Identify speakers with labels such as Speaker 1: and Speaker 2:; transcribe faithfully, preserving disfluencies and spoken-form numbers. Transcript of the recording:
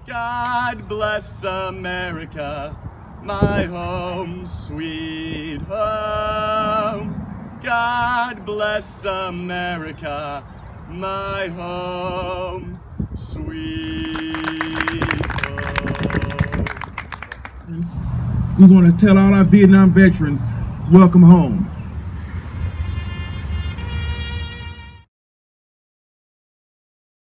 Speaker 1: God bless America, my home, sweet home. God bless America, my home, sweet home.
Speaker 2: We want to tell all our Vietnam veterans, welcome home.